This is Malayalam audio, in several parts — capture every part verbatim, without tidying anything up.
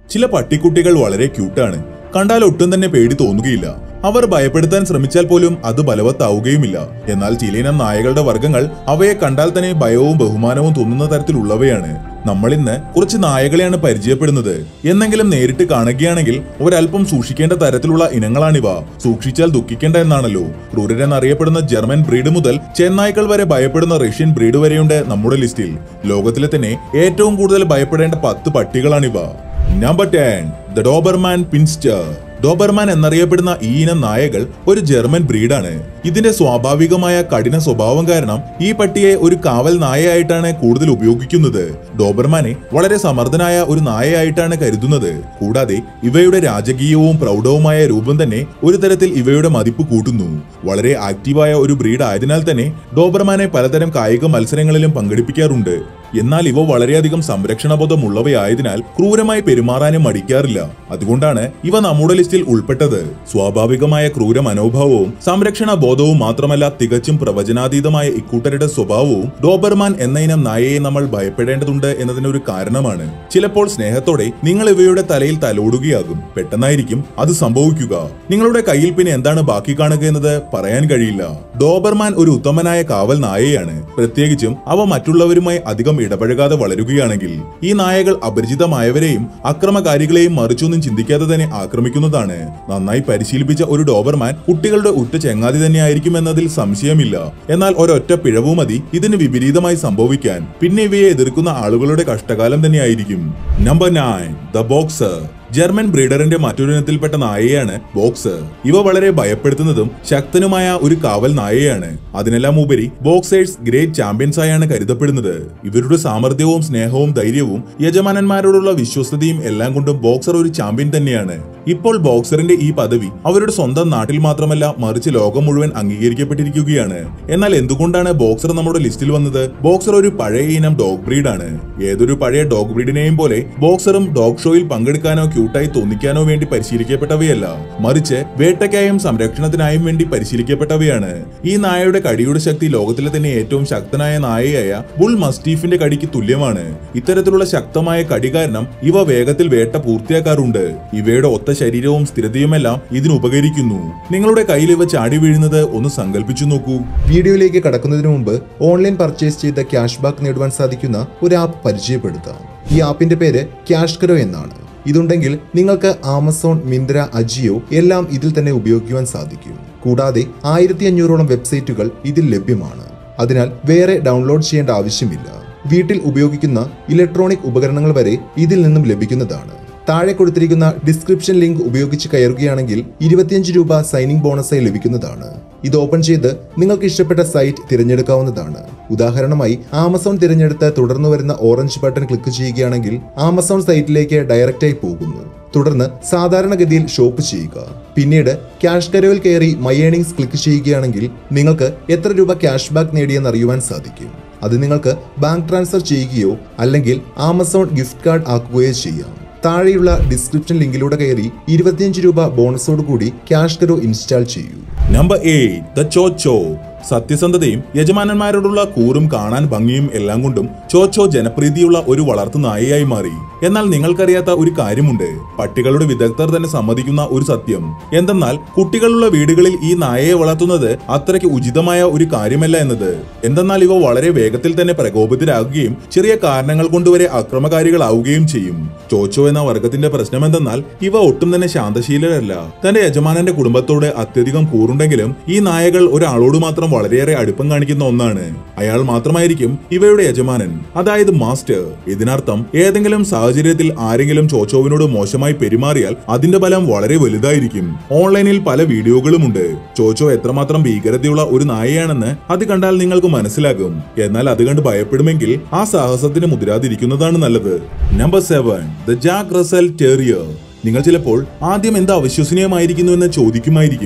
ചില പട്ടിക്കുട്ടികൾ വളരെ ക്യൂട്ടാണ്. കണ്ടാൽ ഒട്ടും തന്നെ പേടി തോന്നുകയില്ല. അവർ ഭയപ്പെടുത്താൻ ശ്രമിച്ചാൽ പോലും അത് ബലവത്താവുകയുമില്ല. എന്നാൽ ചിലയിനം നായകളുടെ വർഗ്ഗങ്ങൾ അവയെ കണ്ടാൽ തന്നെ ഭയവും ബഹുമാനവും തോന്നുന്ന തരത്തിലുള്ളവയാണ്. നമ്മൾ ഇന്ന് കുറച്ച് നായകളെയാണ് പരിചയപ്പെടുന്നത്. എന്നെങ്കിലും നേരിട്ട് കാണുകയാണെങ്കിൽ ഒരൽപ്പം സൂക്ഷിക്കേണ്ട തരത്തിലുള്ള ഇനങ്ങളാണിവ. സൂക്ഷിച്ചാൽ ദുഃഖിക്കേണ്ട എന്നാണല്ലോ. ക്രൂരരെന്നറിയപ്പെടുന്ന ജർമ്മൻ ബ്രീഡ് മുതൽ ചെന്നായ്ക്കൾ വരെ ഭയപ്പെടുന്ന റഷ്യൻ ബ്രീഡ് വരെയുണ്ട് നമ്മുടെ ലിസ്റ്റിൽ. ലോകത്തിലെ തന്നെ ഏറ്റവും കൂടുതൽ ഭയപ്പെടേണ്ട പത്ത് പട്ടികളാണിവ. Number ten, the Doberman pinscher. Doberman എന്നറിയപ്പെടുന്ന ഈ ഇനം നായകൾ ഒരു ജർമ്മൻ ബ്രീഡാണ്. ഇതിന്റെ സ്വാഭാവികമായ കഠിന സ്വഭാവം കാരണം ഈ പട്ടിയെ ഒരു കാവൽ നായയായിട്ടാണ് കൂടുതൽ ഉപയോഗിക്കുന്നത്. ഡോബർമാനെ വളരെ സമർത്ഥനായ ഒരു നായയായിട്ടാണ് കരുതുന്നത്. കൂടാതെ ഇവയുടെ രാജകീയവും പ്രൗഢവുമായ രൂപം തന്നെ ഒരു തരത്തിൽ ഇവയുടെ മതിപ്പ് കൂട്ടുന്നു. വളരെ ആക്റ്റീവായ ഒരു ബ്രീഡ് ആയതിനാൽ തന്നെ ഡോബർമാനെ പലതരം കായിക മത്സരങ്ങളിലും പങ്കെടുപ്പിക്കാറുണ്ട്. എന്നാൽ ഇവ വളരെയധികം സംരക്ഷണബോധമുള്ളവയായതിനാൽ ക്രൂരമായി പെരുമാറാനും മടിക്കാറില്ല. അതുകൊണ്ടാണ് ഇവ നമ്മുടെ ലിസ്റ്റിൽ ഉൾപ്പെട്ടത്. സ്വാഭാവികമായ ക്രൂര മനോഭാവവും സംരക്ഷണ ബോധവും മാത്രമല്ല, തികച്ചും പ്രവചനാതീതമായ ഇക്കൂട്ടരുടെ സ്വഭാവവും ഡോബർമാൻ എന്ന ഇനം നായയെ നമ്മൾ ഭയപ്പെടേണ്ടതുണ്ട് എന്നതിനൊരു കാരണമാണ്. ചിലപ്പോൾ സ്നേഹത്തോടെ നിങ്ങൾ ഇവയുടെ തലയിൽ തലോടുകയാകും. പെട്ടെന്നായിരിക്കും അത് സംഭവിക്കുക. നിങ്ങളുടെ കയ്യിൽ പിന്നെ എന്താണ് ബാക്കി കാണുക എന്നത് പറയാൻ കഴിയില്ല. ഡോബർമാൻ ഒരു ഉത്തമനായ കാവൽ നായയാണ്. പ്രത്യേകിച്ചും അവ മറ്റുള്ളവരുമായി അധികം ഇടപഴകാതെ വളരുകയാണെങ്കിൽ. ഈ നായകൾ അപരിചിതമായവരെയും അക്രമകാരികളെയും മറിച്ചൊന്നും ചിന്തിക്കാതെ തന്നെ ആക്രമിക്കുന്നതാണ്. നന്നായി പരിശീലിപ്പിച്ച ഒരു ഡോബർമാൻ കുട്ടികളുടെ ഉറ്റ ചങ്ങാതി തന്നെയായിരിക്കും എന്നതിൽ സംശയമില്ല. എന്നാൽ ഒരൊറ്റ പിഴവു മതി ഇതിന് വിപരീതമായി സംഭവിക്കാൻ. പിന്നെ ഇവയെ എതിർക്കുന്ന ആളുകളുടെ കഷ്ടകാലം തന്നെയായിരിക്കും. Number nine, the boxer. German ബ്രീഡറിന്റെ മറ്റൊരിനത്തിൽപ്പെട്ട നായയാണ് ബോക്സർ. ഇവ വളരെ ഭയപ്പെടുത്തുന്നതും ശക്തനുമായ ഒരു കാവൽ നായയാണ്. അതിനെല്ലാം ഉപരി ബോക്സേഴ്സ് ഗ്രേറ്റ് ചാമ്പ്യൻസ് ആയാണ് കരുതപ്പെടുന്നത്. ഇവരുടെ സാമർഥ്യവും സ്നേഹവും ധൈര്യവും യജമാനന്മാരോടുള്ള വിശ്വസ്തയും എല്ലാം കൊണ്ടും ബോക്സർ ഒരു ചാമ്പ്യൻ തന്നെയാണ്. ഇപ്പോൾ ബോക്സറിന്റെ ഈ പദവി അവരുടെ സ്വന്തം നാട്ടിൽ മാത്രമല്ല, മറിച്ച് ലോകം മുഴുവൻ അംഗീകരിക്കപ്പെട്ടിരിക്കുകയാണ്. എന്നാൽ എന്തുകൊണ്ടാണ് ബോക്സർ നമ്മുടെ ലിസ്റ്റിൽ വന്നത്? ബോക്സർ ഒരു പഴയ ഇനം ഡോഗ് ബ്രീഡാണ്. ഏതൊരു പഴയ ഡോഗ് ബ്രീഡിനെയും പോലെ ബോക്സറും ഡോഗ് ഷോയിൽ പങ്കെടുക്കാനോ ക്യൂട്ടായി തോന്നിക്കാനോ വേണ്ടി പരിശീലിക്കപ്പെട്ടവയല്ല, മറിച്ച് വേട്ടയ്ക്കായും സംരക്ഷണത്തിനായും വേണ്ടി പരിശീലിക്കപ്പെട്ടവയാണ്. ഈ നായയുടെ കടിയുടെ ശക്തി ലോകത്തിലെ തന്നെ ഏറ്റവും ശക്തനായ നായയായ ബുൾ മസ്റ്റീഫിന്റെ കടിക്ക് തുല്യമാണ്. ഇത്തരത്തിലുള്ള ശക്തമായ കടി കാരണം ഇവ വേഗത്തിൽ വേട്ട പൂർത്തിയാക്കാറുണ്ട്. ഇവയുടെ ഒത്ത ശരീരവും സ്ഥിരതയുമെല്ലാം ഇതിന് ഉപകരിക്കുന്നു. നിങ്ങളുടെ കയ്യിൽ ഇവ ചാടി വീഴുന്നത് ഒന്ന് സങ്കല്പിച്ചു നോക്കൂ. വീഡിയോയിലേക്ക് കടക്കുന്നതിന് മുമ്പ് ഓൺലൈൻ പർച്ചേസ് ചെയ്ത ക്യാഷ് ബാക്ക് നേടുവാൻ സാധിക്കുന്ന ഒരു ആപ്പ് പരിചയപ്പെടുത്താം. ഈ ആപ്പിന്റെ പേര് ക്യാഷ്കരോ എന്നാണ്. ഇതുണ്ടെങ്കിൽ നിങ്ങൾക്ക് ആമസോൺ, മിന്ത്ര, അജിയോ എല്ലാം ഇതിൽ തന്നെ ഉപയോഗിക്കുവാൻ സാധിക്കും. കൂടാതെ ആയിരത്തി അഞ്ഞൂറോളം വെബ്സൈറ്റുകൾ ഇതിൽ ലഭ്യമാണ്. അതിനാൽ വേറെ ഡൗൺലോഡ് ചെയ്യേണ്ട ആവശ്യമില്ല. വീട്ടിൽ ഉപയോഗിക്കുന്ന ഇലക്ട്രോണിക് ഉപകരണങ്ങൾ വരെ ഇതിൽ നിന്നും ലഭിക്കുന്നതാണ്. താഴെ കൊടുത്തിരിക്കുന്ന ഡിസ്ക്രിപ്ഷൻ ലിങ്ക് ഉപയോഗിച്ച് കയറുകയാണെങ്കിൽ ഇരുപത്തിയഞ്ച് രൂപ സൈനിങ് ബോണസായി ലഭിക്കുന്നതാണ്. ഇത് ഓപ്പൺ ചെയ്ത് നിങ്ങൾക്ക് ഇഷ്ടപ്പെട്ട സൈറ്റ് തിരഞ്ഞെടുക്കാവുന്നതാണ്. ഉദാഹരണമായി ആമസോൺ തിരഞ്ഞെടുത്ത് തുടർന്ന് വരുന്ന ഓറഞ്ച് ബട്ടൺ ക്ലിക്ക് ചെയ്യുകയാണെങ്കിൽ ആമസോൺ സൈറ്റിലേക്ക് ഡയറക്റ്റായി പോകുന്നു. തുടർന്ന് സാധാരണഗതിയിൽ ഷോപ്പ് ചെയ്യുക. പിന്നീട് ക്യാഷ് കരോയിൽ കയറി മൈ ഏണിങ്സ് ക്ലിക്ക് ചെയ്യുകയാണെങ്കിൽ നിങ്ങൾക്ക് എത്ര രൂപ ക്യാഷ് ബാക്ക് നേടിയെന്ന് അറിയുവാൻ സാധിക്കും. അത് നിങ്ങൾക്ക് ബാങ്ക് ട്രാൻസ്ഫർ ചെയ്യുകയോ അല്ലെങ്കിൽ ആമസോൺ ഗിഫ്റ്റ് കാർഡ് ആക്കുകയോ ചെയ്യാം. താഴെയുള്ള ഡിസ്ക്രിപ്ഷൻ ലിങ്കിലൂടെ കയറി ഇരുപത്തിയഞ്ച് രൂപ ബോണസോട് കൂടി ക്യാഷ് കരോ ഇൻസ്റ്റാൾ ചെയ്യൂ. Number eight, the chow chow. സത്യസന്ധതയും യജമാനന്മാരോടുള്ള കൂറും കാണാൻ ഭംഗിയും എല്ലാം കൊണ്ടും ചോച്ചോ ജനപ്രീതിയുള്ള ഒരു വളർത്തു നായയായി മാറി. എന്നാൽ നിങ്ങൾക്കറിയാത്ത ഒരു കാര്യമുണ്ട്. പട്ടികളുടെ വിദഗ്ധർ തന്നെ സമ്മതിക്കുന്ന ഒരു സത്യം എന്തെന്നാൽ കുട്ടികളുള്ള വീടുകളിൽ ഈ നായയെ വളർത്തുന്നത് അത്രയ്ക്ക് ഉചിതമായ ഒരു കാര്യമല്ല എന്നത്. എന്തെന്നാൽ ഇവ വളരെ വേഗത്തിൽ തന്നെ പ്രകോപിതരാകുകയും ചെറിയ കാരണങ്ങൾ കൊണ്ടുവരെ അക്രമകാരികളാവുകയും ചെയ്യും. ചോച്ചോ എന്ന വർഗത്തിന്റെ പ്രശ്നം എന്തെന്നാൽ ഇവ ഒട്ടും തന്നെ ശാന്തശീലരല്ല. തന്റെ യജമാനന്റെ കുടുംബത്തോട് അത്യധികം കൂറുണ്ടെങ്കിലും ഈ നായകൾ ഒരാളോട് മാത്രം വളരെയേറെ അടുപ്പം കാണിക്കുന്ന ഒന്നാണ്. അയാൾ മാത്രമായിരിക്കും ഇവയുടെ യജമാനൻ, അതായത് മാസ്റ്റർ. ഇതിനർത്ഥം ഏതെങ്കിലും സാഹചര്യത്തിൽ ആരെങ്കിലും ചോച്ചോവിനോട് മോശമായി പെരുമാറിയാൽ അതിന്റെ ഫലം വളരെ വലുതായിരിക്കും. ഓൺലൈനിൽ പല വീഡിയോകളുമുണ്ട്. ചോച്ചോ എത്രമാത്രം ഭീകരതയുള്ള ഒരു നായയാണെന്ന് അത് കണ്ടാൽ നിങ്ങൾക്ക് മനസ്സിലാകും. എന്നാൽ അത് കണ്ട് ഭയപ്പെടുമെങ്കിൽ ആ സാഹസത്തിന് മുതിരാതിരിക്കുന്നതാണ് നല്ലത്. Number seven, the Jack Russell terrier. നിങ്ങൾ ചിലപ്പോൾ ആദ്യം എന്താ അവിശ്വസനീയമായിരിക്കുന്നു എന്ന് ചോദിക്കുമായിരിക്കും.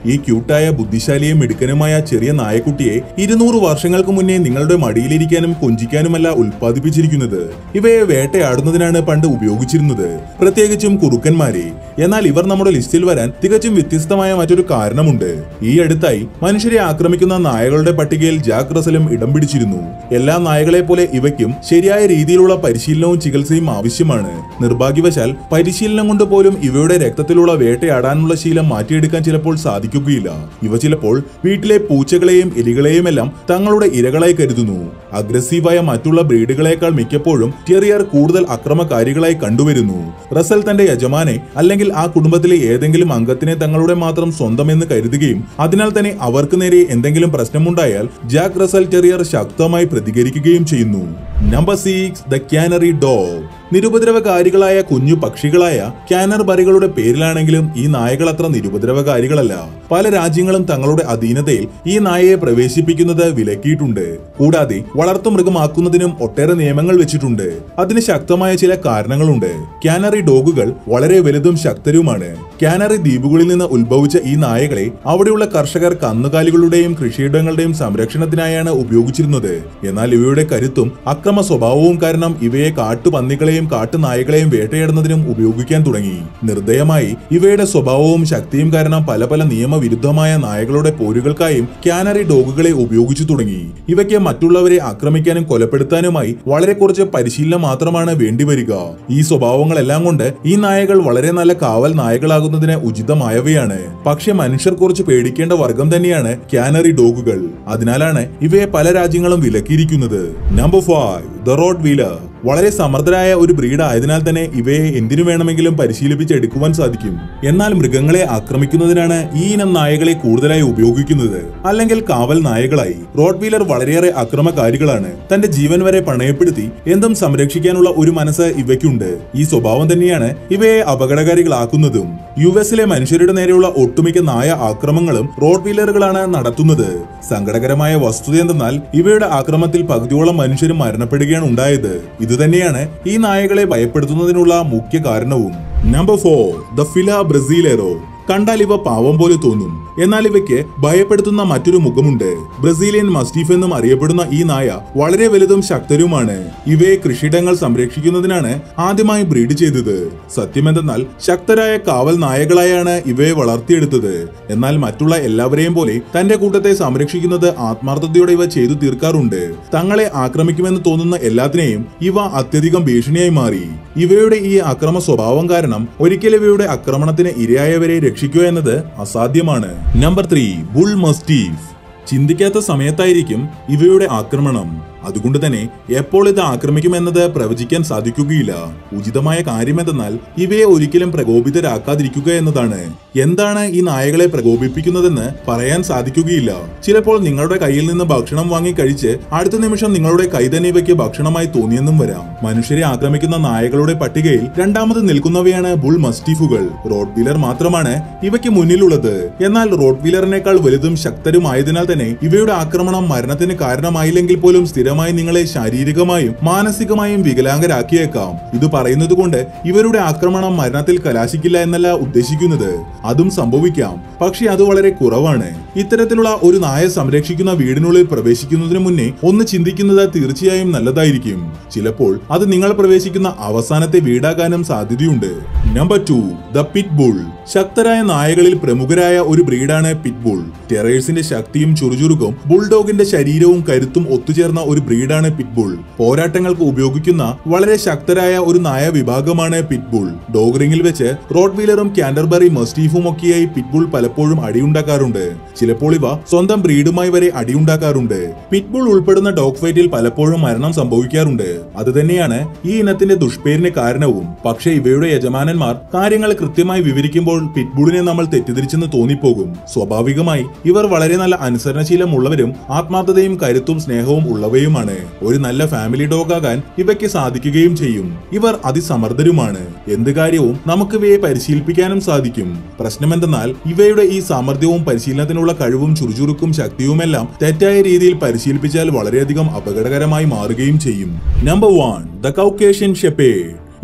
ഈ ക്യൂട്ടായ ബുദ്ധിശാലിയും മിടുക്കനുമായ ചെറിയ നായക്കുട്ടിയെ ഇരുന്നൂറ് വർഷങ്ങൾക്ക് മുന്നേ നിങ്ങളുടെ മടിയിലിരിക്കാനും കൊഞ്ചിക്കാനുമല്ല ഉൽപ്പാദിപ്പിച്ചിരിക്കുന്നത്. ഇവയെ വേട്ടയാടുന്നതിനാണ് പണ്ട് ഉപയോഗിച്ചിരുന്നത്, പ്രത്യേകിച്ചും കുറുക്കന്മാരെ. എന്നാൽ ഇവർ നമ്മുടെ ലിസ്റ്റിൽ വരാൻ തികച്ചും വ്യത്യസ്തമായ മറ്റൊരു കാരണമുണ്ട്. ഈ അടുത്തായി മനുഷ്യരെ ആക്രമിക്കുന്ന നായകളുടെ പട്ടികയിൽ ജാക്ക് റസലും ഇടം പിടിച്ചിരുന്നു. എല്ലാ നായകളെ പോലെ ഇവയ്ക്കും ശരിയായ രീതിയിലുള്ള പരിശീലനവും ചികിത്സയും ആവശ്യമാണ്. നിർഭാഗ്യവശാൽ പരിശീലനം കൊണ്ട് പോലും ഇവയുടെ രക്തത്തിലുള്ള വേട്ടയാടാനുള്ള ശീലം മാറ്റിയെടുക്കാൻ ചിലപ്പോൾ സാധിക്കുകയില്ല. ഇവ ചിലപ്പോൾ വീട്ടിലെ പൂച്ചകളെയും എലികളെയും എല്ലാം തങ്ങളുടെ ഇരകളായി കരുതുന്നു. അഗ്രസീവായ മറ്റുള്ള ബ്രീഡുകളെക്കാൾ മിക്കപ്പോഴും ടെറിയർ കൂടുതൽ അക്രമകാരികളായി കണ്ടുവരുന്നു. റസൽ തന്റെ യജമാനെ അല്ലെങ്കിൽ ആ കുടുംബത്തിലെ ഏതെങ്കിലും അംഗത്തിനെ തങ്ങളുടെ മാത്രം സ്വന്തമെന്ന് കരുതുകയും അതിനാൽ തന്നെ അവർക്ക് നേരെ എന്തെങ്കിലും പ്രശ്നമുണ്ടായാൽ ജാക്ക് റസൽ ടെറിയർ ശക്തമായി പ്രതികരിക്കുകയും ചെയ്യുന്നു. Number six, the Canary dog. നിരുപദ്രവകാരികളായ കുഞ്ഞു പക്ഷികളായ കാനർബറികളുടെ പേരിലാണെങ്കിലും ഈ നായകൾ അത്ര നിരുപദ്രവകാരികളല്ല. പല രാജ്യങ്ങളും തങ്ങളുടെ അധീനതയിൽ ഈ നായയെ പ്രവേശിപ്പിക്കുന്നത് വിലക്കിയിട്ടുണ്ട്. കൂടാതെ വളർത്തുമൃഗമാക്കുന്നതിനും ഒട്ടേറെ നിയമങ്ങൾ വെച്ചിട്ടുണ്ട്. അതിന് ശക്തമായ ചില കാരണങ്ങളുണ്ട്. കാനറി ഡോഗുകൾ വളരെ വലുതും ശക്തരുമാണ്. കാനറി ദ്വീപുകളിൽ നിന്ന് ഉത്ഭവിച്ച ഈ നായകളെ അവിടെയുള്ള കർഷകർ കന്നുകാലികളുടെയും കൃഷിയിടങ്ങളുടെയും സംരക്ഷണത്തിനായാണ് ഉപയോഗിച്ചിരുന്നത്. എന്നാൽ ഇവയുടെ കരുത്തും അക്രമ സ്വഭാവവും കാരണം ഇവയെ കാട്ടുപന്നികളെയും കാട്ടുനായകളെയും വേട്ടയാടുന്നതിനും ഉപയോഗിക്കാൻ തുടങ്ങി. നിർദ്ദയമായി ഇവയുടെ സ്വഭാവവും ശക്തിയും കാരണം പല പല നിയമവിരുദ്ധമായ നായകളുടെ പോരുകൾക്കായും കാനറി ഡോഗുകളെ ഉപയോഗിച്ചു തുടങ്ങി. ഇവയ്ക്ക് മറ്റുള്ളവരെ ആക്രമിക്കാനും കൊലപ്പെടുത്താനുമായി വളരെ കുറച്ച് പരിശീലനം മാത്രമാണ് വേണ്ടിവരിക. ഈ സ്വഭാവങ്ങളെല്ലാം കൊണ്ട് ഈ നായകൾ വളരെ നല്ല കാവൽ നായകളാകുന്നതിന് ഉചിതമായവയാണ്. പക്ഷെ മനുഷ്യർ കുറച്ച് പേടിക്കേണ്ട വർഗം തന്നെയാണ് കാനറി ഡോഗുകൾ. അതിനാലാണ് ഇവയെ പല രാജ്യങ്ങളും വിലക്കിയിരിക്കുന്നത്. Number five, the Rottweiler. വളരെ സമർത്ഥരായ ഒരു ബ്രീഡ് ആയതിനാൽ തന്നെ ഇവയെ എന്തിനു വേണമെങ്കിലും പരിശീലിപ്പിച്ചെടുക്കുവാൻ സാധിക്കും. എന്നാൽ മൃഗങ്ങളെ ആക്രമിക്കുന്നതിനാണ് ഈ ഇനം നായകളെ കൂടുതലായി ഉപയോഗിക്കുന്നത്, അല്ലെങ്കിൽ കാവൽ നായകളായി. റോഡ് വീലർ വളരെയേറെ അക്രമകാരികളാണ്. തന്റെ ജീവൻ വരെ പണയപ്പെടുത്തി എന്തും സംരക്ഷിക്കാനുള്ള ഒരു മനസ്സ് ഇവയ്ക്കുണ്ട്. ഈ സ്വഭാവം തന്നെയാണ് ഇവയെ അപകടകാരികളാക്കുന്നതും. യു എസിലെ മനുഷ്യരുടെ നേരെയുള്ള ഒട്ടുമിക്ക നായ ആക്രമങ്ങളും റോഡ് വീലറുകളാണ് നടത്തുന്നത്. സങ്കടകരമായ വസ്തുത എന്തെന്നാൽ ഇവയുടെ ആക്രമത്തിൽ പകുതിയോളം മനുഷ്യരും മരണപ്പെടുകയാണ് ഉണ്ടായത്. ഇതുതന്നെയാണ് ഈ നായകളെ ഭയപ്പെടുത്തുന്നതിനുള്ള മുഖ്യ കാരണവും. Number four, the Fila Brasileiro. കണ്ടാൽ ഇവ പാവം പോലെ തോന്നും, എന്നാൽ ഇവയ്ക്ക് ഭയപ്പെടുത്തുന്ന മറ്റൊരു മുഖമുണ്ട്. ബ്രസീലിയൻ മസ്റ്റീഫ് എന്നും അറിയപ്പെടുന്ന ഈ നായ വളരെ വലുതും ശക്തരുമാണ്. ഇവയെ കൃഷിയിടങ്ങൾ സംരക്ഷിക്കുന്നതിനാണ് ആദ്യമായി ബ്രീഡ് ചെയ്തത്. സത്യമെന്തെന്നാൽ ശക്തരായ കാവൽ നായകളായാണ് ഇവയെ വളർത്തിയെടുത്തത്. എന്നാൽ മറ്റുള്ള എല്ലാവരെയും പോലെ തന്റെ കൂട്ടത്തെ സംരക്ഷിക്കുന്നത് ആത്മാർത്ഥതയോടെ ഇവ ചെയ്തു തീർക്കാറുണ്ട്. തങ്ങളെ ആക്രമിക്കുമെന്ന് തോന്നുന്ന എല്ലാത്തിനെയും ഇവ അത്യധികം ഭീഷണിയായി മാറി. ഇവയുടെ ഈ അക്രമ സ്വഭാവം കാരണം ഒരിക്കൽ ഇവയുടെ ആക്രമണത്തിന് ഇരയായവരെ രക്ഷിക്കുക എന്നത് അസാധ്യമാണ്. Number three, bullmastiff. ചിന്തിക്കാത്ത സമയത്തായിരിക്കും ഇവയുടെ ആക്രമണം. അതുകൊണ്ട് തന്നെ എപ്പോൾ ഇത് ആക്രമിക്കുമെന്നത് പ്രവചിക്കാൻ സാധിക്കുകയില്ല. ഉചിതമായ കാര്യമെന്തെന്നാൽ ഇവയെ ഒരിക്കലും പ്രകോപിതരാക്കാതിരിക്കുക എന്നതാണ്. എന്താണ് ഈ നായകളെ പ്രകോപിപ്പിക്കുന്നതെന്ന് പറയാൻ സാധിക്കുകയില്ല. ചിലപ്പോൾ നിങ്ങളുടെ കയ്യിൽ നിന്ന് ഭക്ഷണം വാങ്ങി കഴിച്ച് അടുത്ത നിമിഷം നിങ്ങളുടെ കൈ തന്നെ ഇവയ്ക്ക് ഭക്ഷണമായി തോന്നിയെന്നും വരാം. മനുഷ്യരെ ആക്രമിക്കുന്ന നായകളുടെ പട്ടികയിൽ രണ്ടാമത് നിൽക്കുന്നവയാണ് ബുൾ മസ്റ്റീഫുകൾ. റോഡ് വീലർ മാത്രമാണ് ഇവയ്ക്ക് മുന്നിലുള്ളത്. എന്നാൽ റോഡ് വീലറിനേക്കാൾ വലുതും ശക്തരുമായതിനാൽ തന്നെ ഇവയുടെ ആക്രമണം മരണത്തിന് കാരണമായില്ലെങ്കിൽ പോലും സ്ഥിരം നിങ്ങളെ ശാരീരികമായും മാനസികമായും വികലാംഗരാക്കിയേക്കാം. ഇത് പറയുന്നത് കൊണ്ട് ഇവരുടെ ആക്രമണം മരണത്തിൽ കലാശിക്കില്ല എന്നല്ല ഉദ്ദേശിക്കുന്നത്. അതും സംഭവിക്കാം, പക്ഷെ അത് വളരെ കുറവാണ്. ഇത്തരത്തിലുള്ള ഒരു നായ സംരക്ഷിക്കുന്ന വീടിനുള്ളിൽ പ്രവേശിക്കുന്നതിന് മുന്നേ ഒന്ന് ചിന്തിക്കുന്നത് തീർച്ചയായും നല്ലതായിരിക്കും. ചിലപ്പോൾ അത് നിങ്ങൾ പ്രവേശിക്കുന്ന അവസാനത്തെ വീടാകാനും സാധ്യതയുണ്ട്. Number two, the pit bull. ശക്തരായ നായകളിൽ പ്രമുഖരായ ഒരു ബ്രീഡാണ് പിറ്റ് ബുൾ. ടെറേഴ്സിന്റെ ശക്തിയും ചുറുചുറുക്കും ബുൾഡോഗിന്റെ ശരീരവും കരുത്തും ഒത്തുചേർന്ന ഒരു ബ്രീഡാണ് പിറ്റ്ബുൾ. പോരാട്ടങ്ങൾക്ക് ഉപയോഗിക്കുന്ന വളരെ ശക്തരായ ഒരു നായ വിഭാഗമാണ് പിറ്റ്ബുൾ. ഡോഗ് റിംഗിൽ വെച്ച് റോഡ് വീലറും കാൻഡർബറി മസ്റ്റീഫും ഒക്കെയായി പിറ്റ്ബുൾ പലപ്പോഴും അടിയുണ്ടാക്കാറുണ്ട്. ചിലപ്പോൾ ഇവ സ്വന്തം ബ്രീഡുമായി വരെ അടിയുണ്ടാക്കാറുണ്ട്. പിറ്റ്ബുൾ ഉൾപ്പെടുന്ന ഡോഗ് ഫൈറ്റിൽ പലപ്പോഴും മരണം സംഭവിക്കാറുണ്ട്. അത് തന്നെയാണ് ഈ ഇനത്തിന്റെ ദുഷ്പേരിന് കാരണവും. പക്ഷേ ഇവയുടെ യജമാനന്മാർ കാര്യങ്ങൾ കൃത്യമായി വിവരിക്കുമ്പോൾ പിറ്റ്ബുളിനെ നമ്മൾ തെറ്റിദ്ധരിച്ചെന്ന് തോന്നിപ്പോകും. സ്വാഭാവികമായി ഇവർ വളരെ നല്ല അനുസരണശീലമുള്ളവരും ആത്മാർത്ഥതയും കരുത്തും സ്നേഹവും ഉള്ളവയുമാണ്. ഒരു നല്ല ഫാമിലി ഡോഗ് ആകാൻ ഇവയ്ക്ക് സാധിക്കുകയും ചെയ്യും. ഇവർ അതിസമർത്ഥരുമാണ്. എന്ത് കാര്യവും നമുക്ക് ഇവയെ പരിശീലിപ്പിക്കാനും സാധിക്കും. പ്രശ്നമെന്തെന്നാൽ ഇവയുടെ ഈ സാമർഥ്യവും പരിശീലനത്തിനുള്ള കഴിവും ചുറുചുറുക്കും ശക്തിയുമെല്ലാം തെറ്റായ രീതിയിൽ പരിശീലിപ്പിച്ചാൽ വളരെയധികം അപകടകരമായി മാറുകയും ചെയ്യും. Number one, the Caucasian shepherd.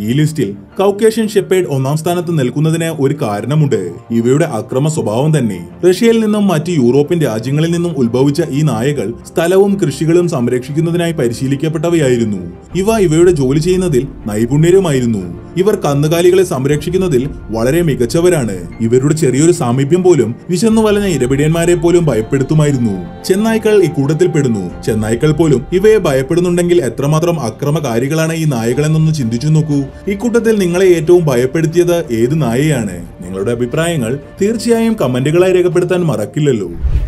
ഈ ലിസ്റ്റിൽ കൗക്കേഷ്യൻ ഷെപ്പേർഡ് ഒന്നാം സ്ഥാനത്ത് നിൽക്കുന്നതിന് ഒരു കാരണമുണ്ട്. ഇവയുടെ അക്രമ സ്വഭാവം തന്നെ. റഷ്യയിൽ നിന്നും മറ്റ് യൂറോപ്യൻ രാജ്യങ്ങളിൽ നിന്നും ഉത്ഭവിച്ച ഈ നായകൾ സ്ഥലവും കൃഷികളും സംരക്ഷിക്കുന്നതിനായി പരിശീലിക്കപ്പെട്ടവയായിരുന്നു. ഇവ ഇവയുടെ ജോലി ചെയ്യുന്നതിൽ നൈപുണ്യരുമായിരുന്നു. ഇവർ കന്നുകാലികളെ സംരക്ഷിക്കുന്നതിൽ വളരെ മികച്ചവരാണ്. ഇവരുടെ ചെറിയൊരു സാമീപ്യം പോലും വിശന്നു വലഞ്ഞ ഇരപിടിയന്മാരെ പോലും ഭയപ്പെടുത്തുമായിരുന്നു. ചെന്നായ്ക്കൾ ഇക്കൂട്ടത്തിൽ പെടുന്നു. ചെന്നായ്ക്കൾ പോലും ഇവയെ ഭയപ്പെടുന്നുണ്ടെങ്കിൽ എത്രമാത്രം അക്രമകാരികളാണ് ഈ നായകളെന്നൊന്ന് ചിന്തിച്ചു നോക്കൂ. ഇക്കൂട്ടത്തിൽ നിങ്ങളെ ഏറ്റവും ഭയപ്പെടുത്തിയത് ഏത് നായയാണ്? നിങ്ങളുടെ അഭിപ്രായങ്ങൾ തീർച്ചയായും കമന്റുകളായി രേഖപ്പെടുത്താൻ മറക്കില്ലല്ലോ.